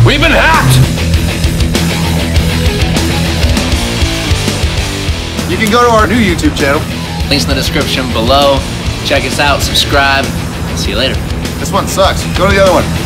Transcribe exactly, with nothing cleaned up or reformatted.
We've been hacked! You can go to our new YouTube channel. Links in the description below. Check us out, subscribe. See you later. This one sucks. Go to the other one.